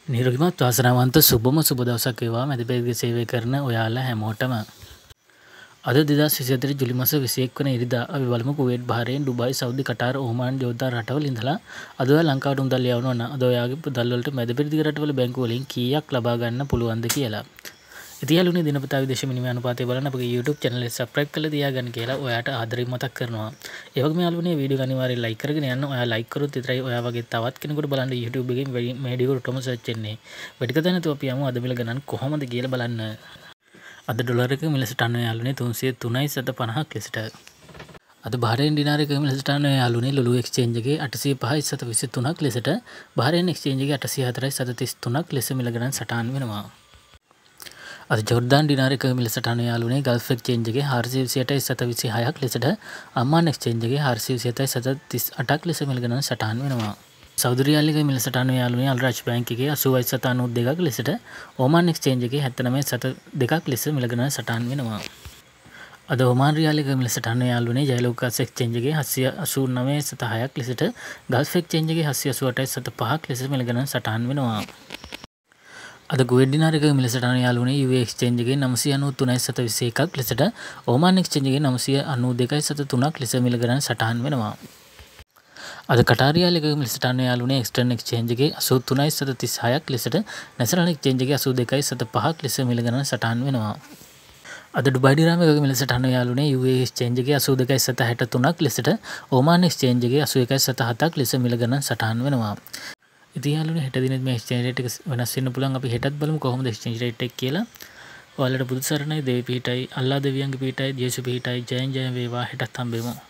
නිරෝගීමත් වාසනාවන්ත සුබම සුබ දවසක් වේවා මැදිපෙළගේ සේවය කරන ඔයාලා හැමෝටම. අද 2024 ජූලි මාස 21 වන ඉරිදා අපි බලමු Kuwait Bahrain Dubai Saudi Qatar Oman Jordan රටවල ඉඳලා අද ඔයා ලංකාවට මුදල් යවනවා නම් අද ඔයාගේ මුදල් වලට මැදිපෙළදිග රටවල බැංකු වලින් කීයක් ලබා ගන්න පුළුවන්ද කියලා. ඉතින් යාළුවනේ දිනපතා විදේශ විනිමය අනුපාතය බලන්න අපගේ YouTube channel එක subscribe කරලා තියාගන්න කියලා ඔයාට ආදරයෙන් මතක් කරනවා. ඒ වගේම යාළුවනේ වීඩියෝ එක අනිවාර්යයෙන් like කරගෙන යන්න. ඔයා like කරොත් විතරයි ඔයා වගේ තවත් කෙනෙකුට බලන්න YouTube එකේ මේ වීඩියෝ එක ටොම search වෙන්නේ. වැඩි කතා නැතුව අපි යමු අද මිල ගණන් කොහොමද කියලා බලන්න. අද ඩොලර් එක මිල සටහන යාළුවනේ 303.50ක් ලෙසට. අද බහරේන් දිනාර එක මිල සටහන යාළුවනේ ලුලු exchange එකේ 805.23ක් ලෙසට බහරේන් exchange එකේ 804.33ක් ලෙස මිල ගණන් සටහන් වෙනවා. අද ජෝර්දාන් දිනාර එක මිල සටහන යාළුවනේ ගල්ෆ් එක්ස්චේන්ජ් එකේ 428.26ක් ලෙසට අම්මාන් එක්ස්චේන්ජ් එකේ 428.38ක් ලෙස මිල ගණන් සටහන් වෙනවා. සෞදි රියාල් එක මිල සටහන යාළුවනේ අල් රාජ් බැංක් එකේ 80.92ක් ලෙසට ඕමාන් එක්ස්චේන්ජ් එකේ 79.2ක් ලෙස මිල ගණන් සටහන් වෙනවා. අද ඔමාන් රියාල් එක මිල සටහන යාළුවනේ ජයලෝකාස් එක්ස්චේන්ජ් එකේ 889.6ක් ලෙසට ගල්ෆ් එක්ස්චේන්ජ් එකේ 888.5ක් ලෙස මිල ගණන් සටහන් වෙනවා. අද කුවේට් දිනාර එක මිල සටහන යාළුවනේ UAE එක්ස්චේන්ජ් එකේ 993.21ක් ලෙසට ඕමාන් එක්ස්චේන්ජ් එකේ 992.3ක් ලෙස මිල ගණන් සටහන් වෙනවා. අද කටාර් රියාල් එක මිල සටහන යාළුවනේ එක්ස්ටර්න් එක්ස්චේන්ජ් එකේ 83.36ක් ලෙසට නැෂනල් එක්ස්චේන්ජ් එකේ 82.5ක් ලෙස මිල ගණන් සටහන් වෙනවා. අද ඩුබයි දිරාම එක මිල සටහන යාළුවනේ UAE එක්ස්චේන්ජ් එකේ 82.63ක් ලෙසට ඕමාන් එක්ස්චේන්ජ් එකේ 81.7ක් ලෙස මිල ගණන් සටහන් වෙනවා. ඉතින් යාළුවනේ හෙට දිනෙත් මේ එක්ස්චේන්ජ් රේට් එක වෙනස් වෙන්න පුළුවන්. අපි හෙටත් බලමු කොහොමද එක්ස්චේන්ජ් රේට් එක කියලා. ඔයාලට බුදු සරණයි, දේවී පීඨයි, අල්ලා දෙවියන්ගේ පීඨයි, ජේසු පීඨයි. ජයෙන් ජයෙන් වේවා. හෙටත් හම්බෙමු.